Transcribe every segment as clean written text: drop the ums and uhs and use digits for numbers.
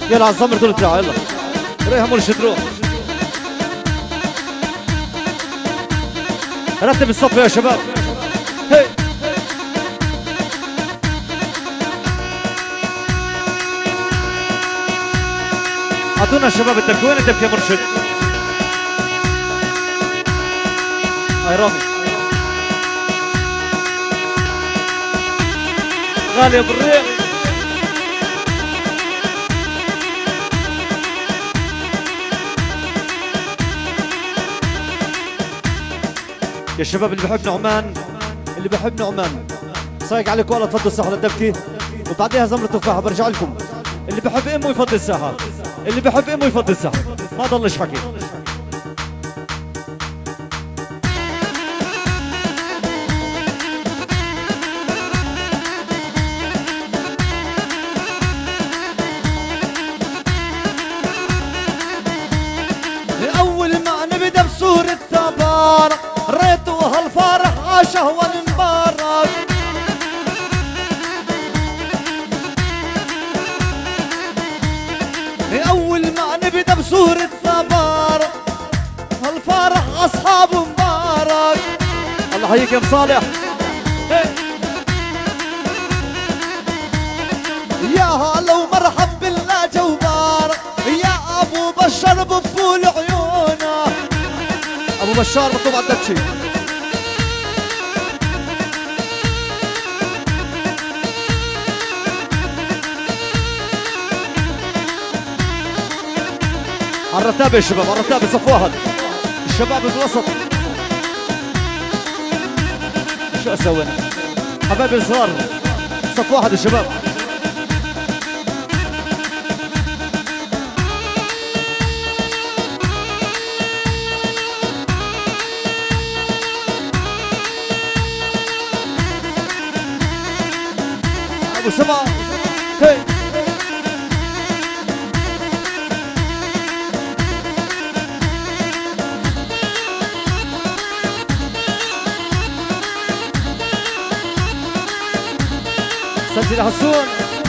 يلا على الزمر دول تعال يلا ريح مرشد روح. رتب الصف يا شباب. هي اعطونا الشباب الدبكه. وين الدبكه يا مرشد؟ هاي رامي غالي ابو الريح. يا شباب اللي بحب نعمان، اللي بحب نعمان صايق عليكم والله تفضلوا الساحه للدبكه وبعديها زمر التفاحه. برجع لكم. اللي بحب امه يفضل الساحه، اللي بحب امه يفضل الساحه، ما ضلش حكي. اول ما نبدا بسوره تبارك ريت وهالفرح عشهوى مبارك. اول ما نبدا بسوره تبارك هالفرح اصحاب مبارك. الله يحييك يا ابو صالح. يا هلا ومرحب بالله جوبارك يا ابو بشر بفول عيونه. ابو بشار مطلوب على الدبشي. على الرتابه يا شباب، على الرتابه صف واحد. الشباب بالوسط. شو اسوي انا؟ حبايبي الصغار صف واحد يا شباب. ابو سبعه هي سجل حسون.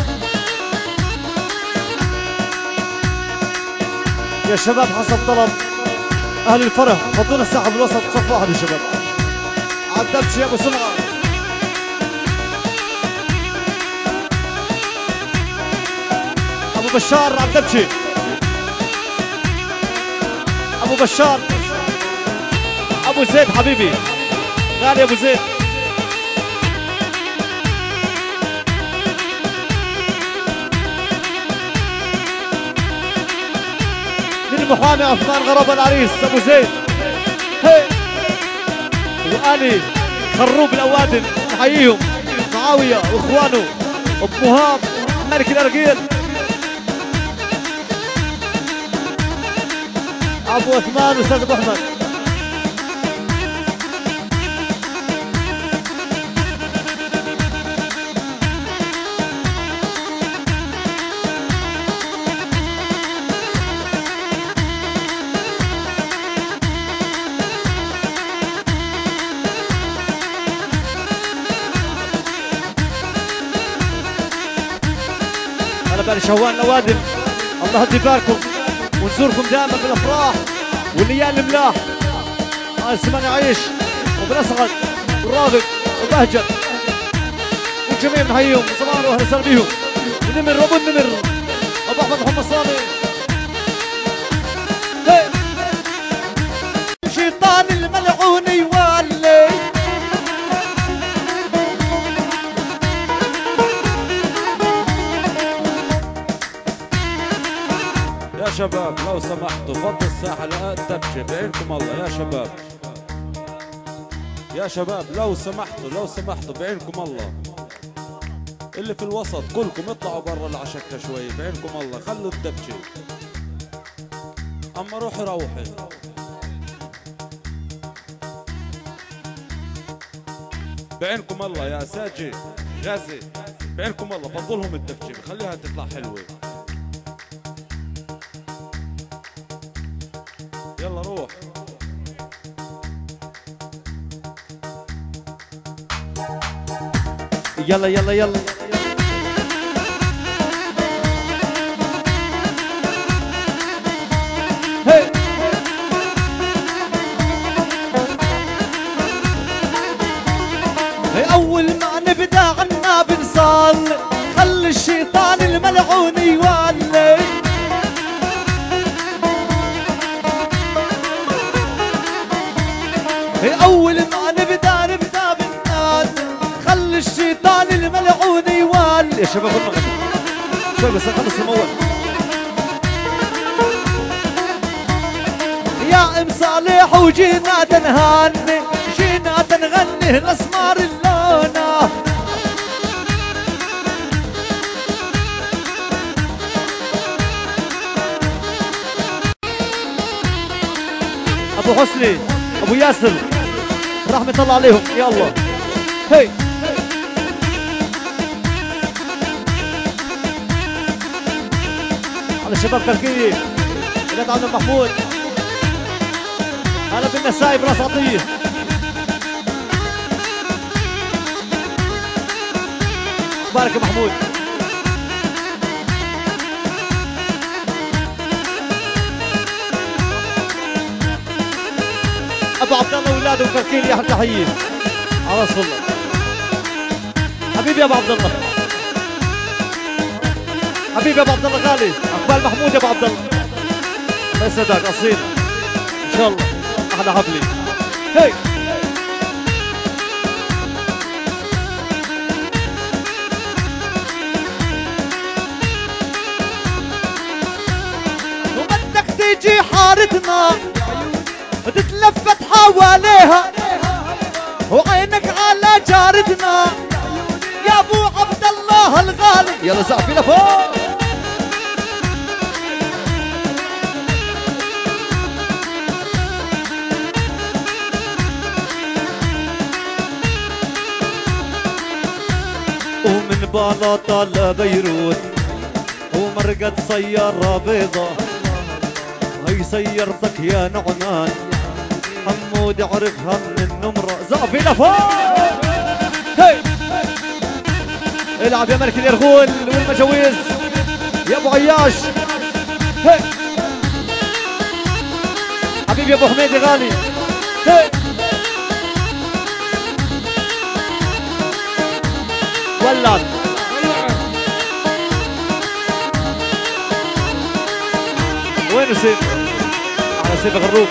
يا شباب حسب طلب اهل الفرح فضونا الساحه بالوسط صف واحد يا شباب. على الدبشي يا ابو سمعه. ابو بشار على الدبشي. ابو بشار. ابو زيد حبيبي غالي ابو زيد. المحامي عثمان غراب العريس ابو زيد. هي والي خروب الاوادم نحييهم. معاويه واخوانه ابو مهاب ملك الارجيل. ابو عثمان واستاذ ابو احمد. بالي شوان الاوادم. الله يهدي بالكم ونزوركم دائما بالافراح والليالي الملاح. هاي سمان يعيش وبنسعد والرافق وبهجت والجميع بنحييهم صباح واهلا وسهلا بيهم. ونمر ابو النمر ابو احمد محمد صامي. شيطان الملعون يولي يا شباب لو سمحتوا فضوا الساحة للدبشة بعينكم الله. يا شباب يا شباب لو سمحتوا بعينكم الله. اللي في الوسط كلكم اطلعوا برا العشكة شوي بعينكم الله. خلوا الدبشة. اما روحي بعينكم الله. يا ساجي غازي بعينكم الله فضوا لهم الدبشة خليها تطلع حلوة. يلا روح. يلا يلا يلا يا شباب المغرب شوي بس نخلص الموال. يا ام صالح وجينا تنهني جينا تنغني الاسمار اللونه. ابو حسني ابو ياسر رحمة الله عليهم يا الله. هي على الشباب كركية ولاد عم محمود. هلا بالنسائي براس عطية. مبارك يا محمود. ابو عبد الله واولاده وكركيلي احلى تحيه على رسول الله. حبيبي يا ابو عبد الله حبيبي يا ابو عبد الله غالي. عقبال محمود يا ابو عبد الله الله يسعدك اصيل ان شاء الله احلى حفله. هي وبدك تيجي حارتنا تتلفت حواليها وعينك على جارتنا يا ابو عبد الله الغالي. يلا زعفي لفوق. ومن بلاطة لبيروت ومرقد سيارة بيضة هي سيارتك يا نعنان حمود عرفها من النمرة. زعفي لفوق. هي العب يا ملك اليرغول والمجاويز يا ابو عياش. هي حبيبي يا ابو حميد غالي. هي ولعت وينه سيف؟ على سيف غروب.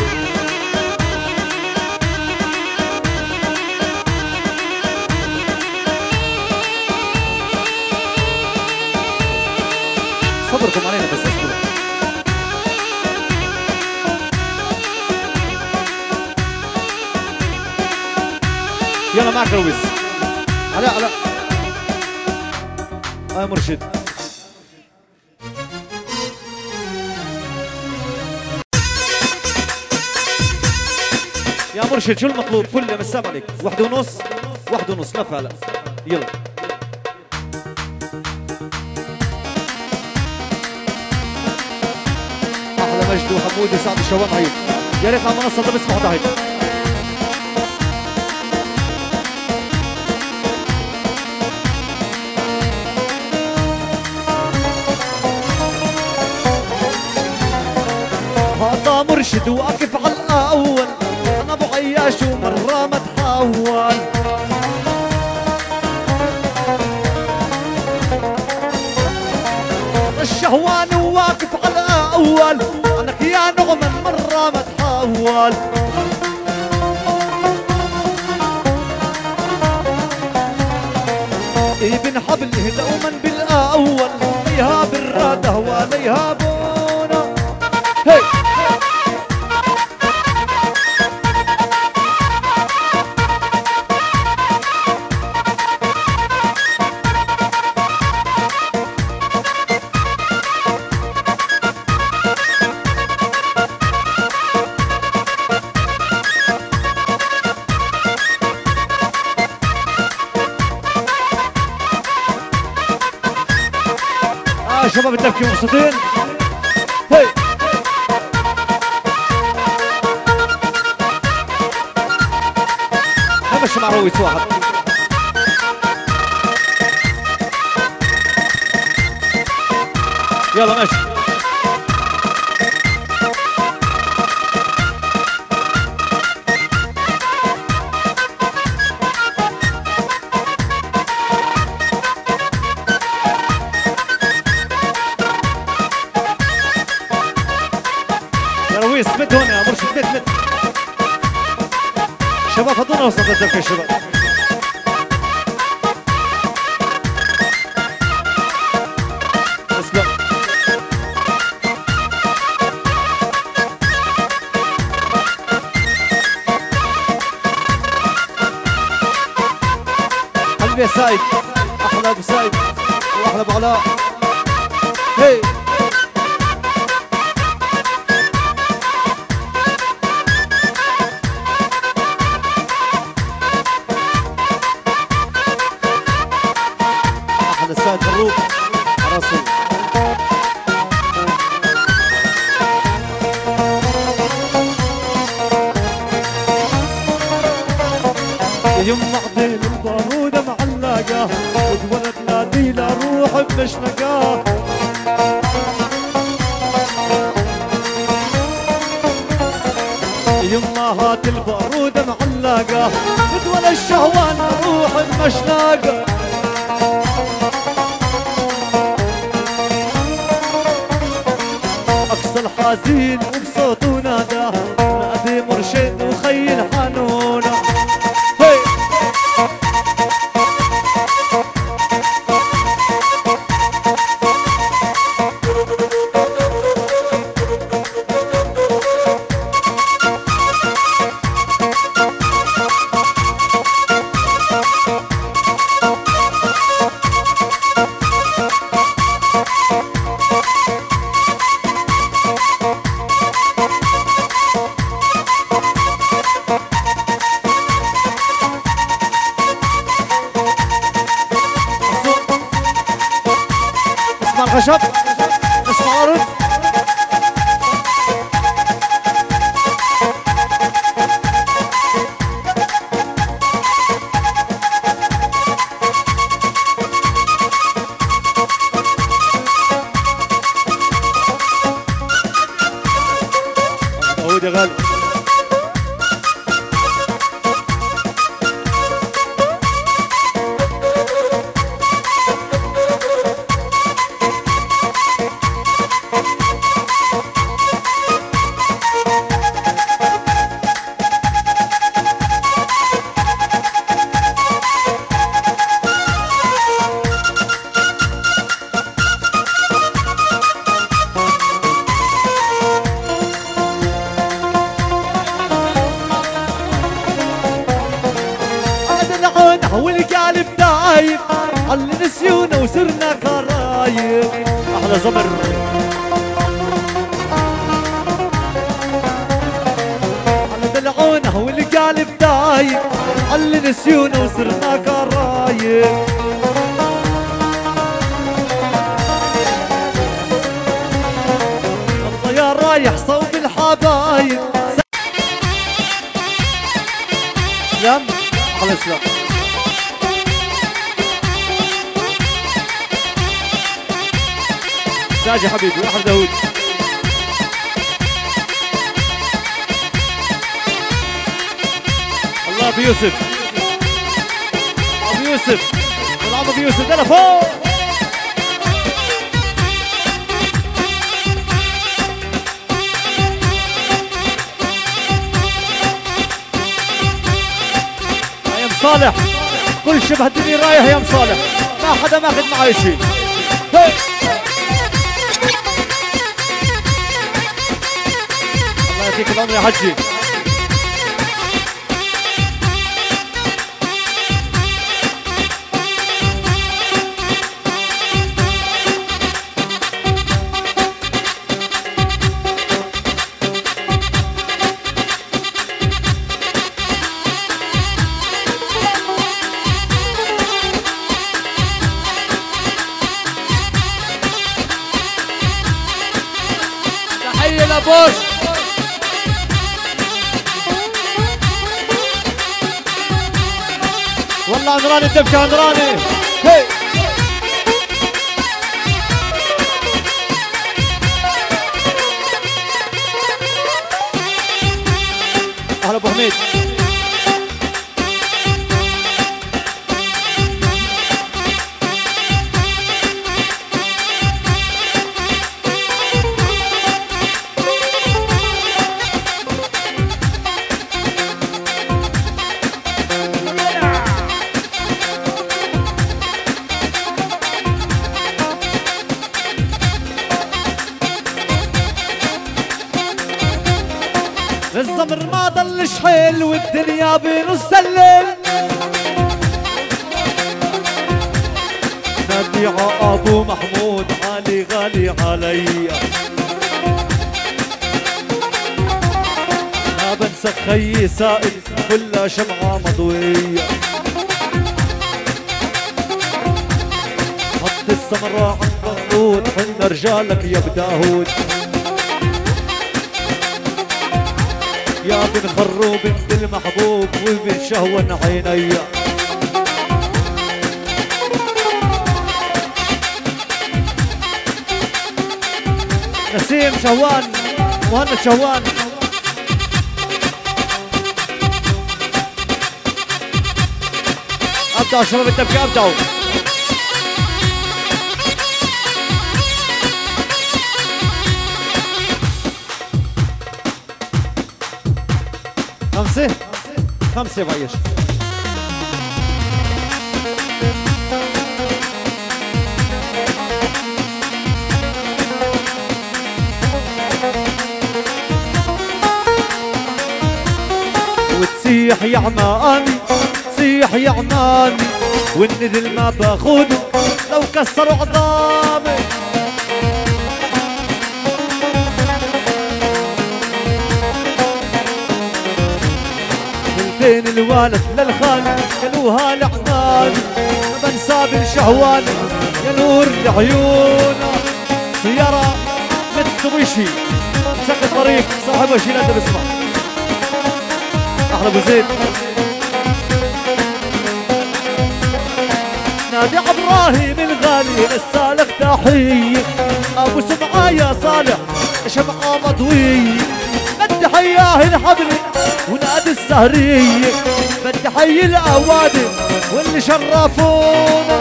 صبركم علينا بس اصبروا. يلا معك رويس. علاء علاء يا مرشد. يا مرشد شو المطلوب؟ كله مسام عليك. 1:30 1:30 لف هلا. يلا احلى مجد وحمود وسعد الشوام. هاي يا ريت على المنصه ده بسمعوا ده. هاي هذا مرشد واقف على الاول انا ابو عياش ومره ما تحول. الشهوان واقف على اول عنك يا نغمة مرة ما تحول. ابن حبله دوما بالاول ليها بالراده وليها بونا. هي شباب الدبكة مبسوطين. هي همشي مع رويس واحد. يلا ماشي. رويس مد هون يا مرشد مد. شباب حضونا وسط الدبكة يا شباب. يا سايد، احلى ابو سايد واحلى ابو علاء. هي احلى سايد مبروك على راسه. يما عدين البارودة معلقة واتولد نادي لروح بمشنقة. يما هات البارودة معلقة واتولد الشهوان روح بمشنقة. أقصى الحزين وبصوته نادى نادي مرشد وخي الحنونة. خشب اسمع عرض داود يا غالي. والقالب دايب على نسيونا وصرنا كرايب. احلى زمر على دلعونا والقالب دايب على نسيونا وصرنا كرايب. الله يا رايح صوب الحبايب. سلام احلى سلام. ساجي حبيبي احمد داود. الله ابو يوسف ابو يوسف والعم ابو يوسف ده فوق. يا ام صالح كل شبه الدنيا رايح يا ام صالح ما حدا ماخذ معي شيء. يعطيك العمر يا حجي. تحية لابوش. والله عمراني الدبكة عمراني. هي اهلا ابو حميد. الزمر ما ضلش حيل والدنيا بنص الليل. الشفيعة ابو محمود علي غالي علي. ما بنسى خيي سائل كلها شمعة مضوية. حط السمراء عن بغدود حنا رجالك يا بداود. يا بن خرو بنت المحبوب وبن شهوة عيني. نسيم شهوان مهند شهوان. ابدعوا شباب الدبكة ابدعوا. خمسة بعيش. وتسيح يا عمامي تسيح يا عمامي والندل ما باخده لو كسروا عظامي. بين الوالد للخالد كلوها لعمامي. ما بنسى بالشهواني يا نور لعيونه. سيارة متسويشي مسك الطريق صاحبها شي لا بسمع. احلى ابو زيد. نادي ابراهيم الغالي السالك تحيه. ابو سمعه يا صالح شمعه مضويه. بدي حياه الحبلي ونادي السهريه. بدي حي الاوادي واللي شرفونا.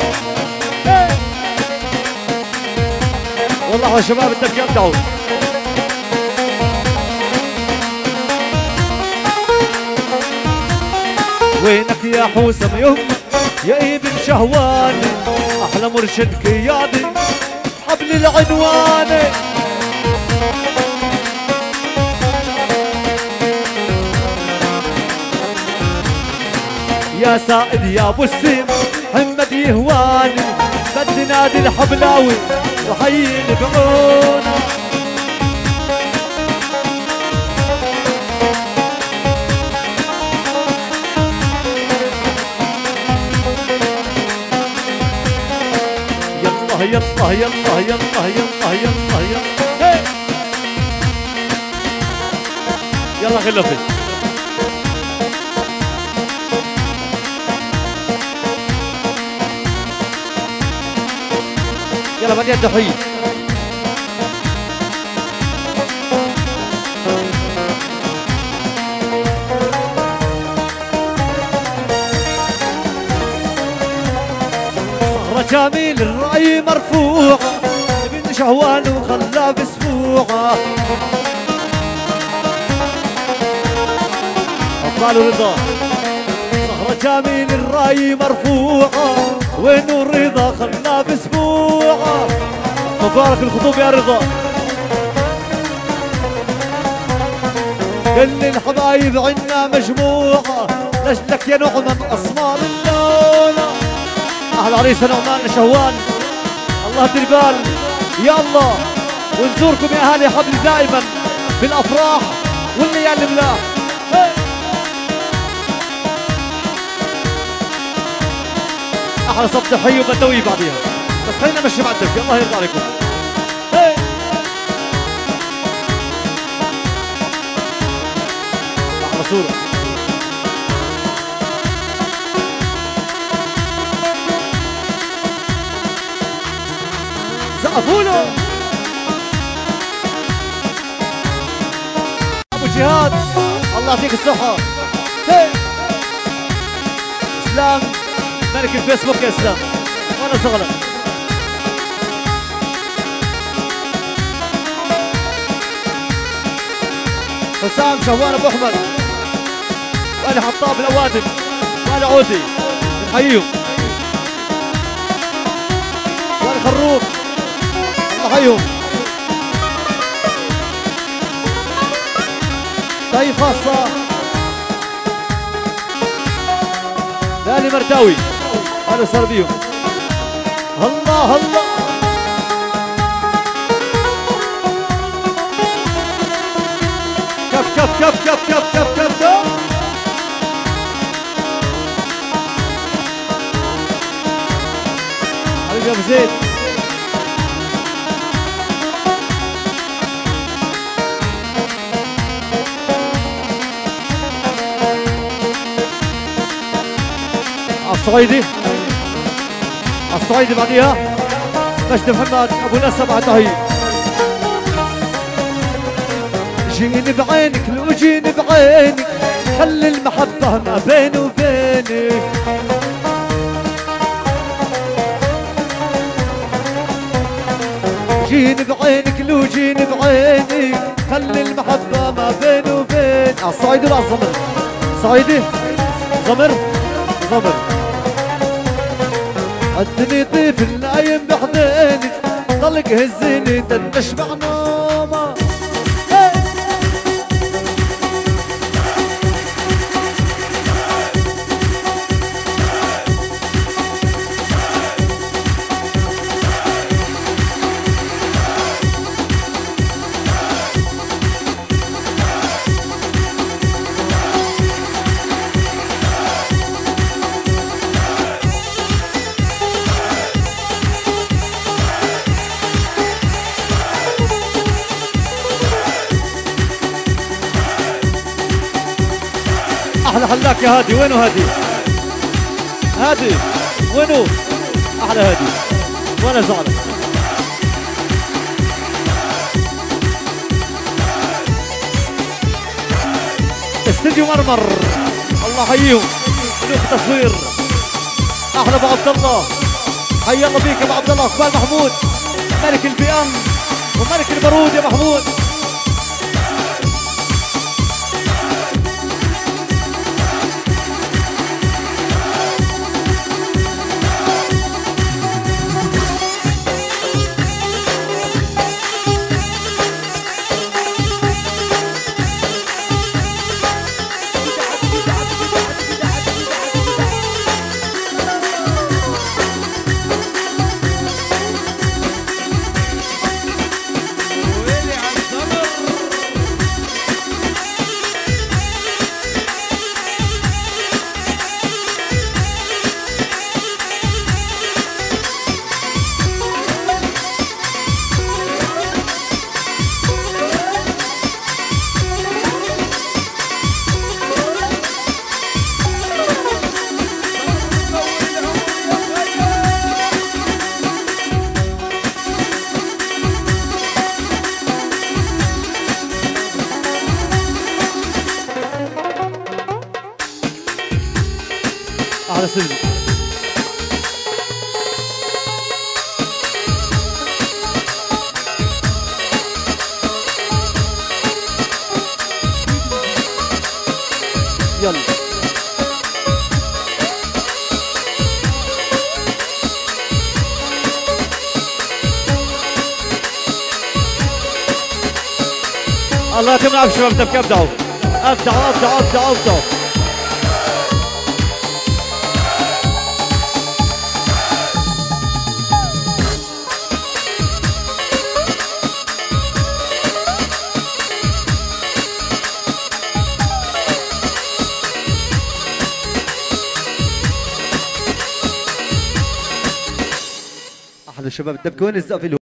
والله يا شباب بدك يبدعوا. وينك يا حوسم يهمك يا ابن شهواني. احلى مرشد قيادي حبل العنواني. يا سائد يا ابو السيم محمد يهواني. بدي نادي الحبلاوي وحييني بعونه. يلا يلا يلا يلا يلا يلا يلا غلطي. يلا بدي التحية. صهرة جميل الرأي مرفوعة ابن شهوان وخلاه بسبوعة. أبطال رضا صهرة جميل الرأي مرفوعة وين الرضا خلاه بسبوعة. مبارك الخطوب يا رضا. كل الحبايب عنا مجموعة لجلك يا نعمان أسمار اللونة. أهل عريسة نعمان شهوان الله يهدي البال يا الله. ونزوركم يا أهالي حبل دائما في الأفراح والليالي الملاح. أحلى صب تحية وبدوي بعديها. بس خلينا نمشي مع الدبكة الله يرضى عليكم. أحلى صورة. زقفوا له أبو جهاد الله يعطيك الصحة. إسلام ملك الفيسبوك يا إسلام وأنا صغلق. حسام شهوان ابو احمد وأنا حطاب الاوادم وأنا عودي نحييهم. وأنا خروف نحييهم. تحية خاصة لالي مرداوي أهلا وسهلا بيهم. الله الله كف كف كف كف كف كف كف كف حبيبي يا ابو زيد الصعيدي الصعيدي بعديها مجد محمد ابو نسب عطاهي. جيني بعينك لو جيني بعينك خلي المحبة ما بيني وبينك. جيني بعينك لو جيني بعينك خلي المحبة ما بيني وبينك. الصعيدي ولا الزمر؟ صعيدي زمر زمر. عدني طيف النايم بحضينك ضلك هزيني تنشبع نومه. احلى حلاك يا هادي. وينو هادي؟ هادي وينو؟ احلى هادي وانا زعلان. استديو مرمر الله يحييهم ملوك تصوير. احلى ابو عبد الله حي الله بيك يا ابو عبد الله. اقبال محمود ملك البي ام وملك البارود يا محمود. على سلمي يلا. الله يتم على الشباب. ابدعوا ابدعوا ابدعوا ابدعوا ابدعوا. احلى شباب الدبكه. وين الزقف؟